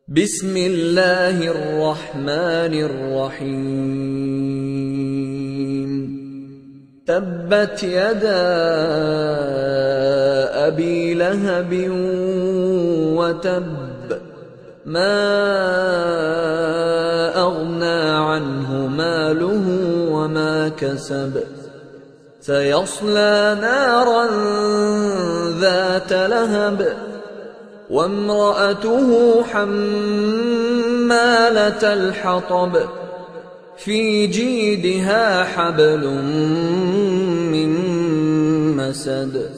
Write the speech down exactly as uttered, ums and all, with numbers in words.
بسم الله الرحمن الرحيم. تبت يدا أبي لهب وتب، ما أغنى عنه ماله وما كسب، سيصلى نارا ذات لهب وامرأته حمالة الحطب في جيدها حبل من مسد.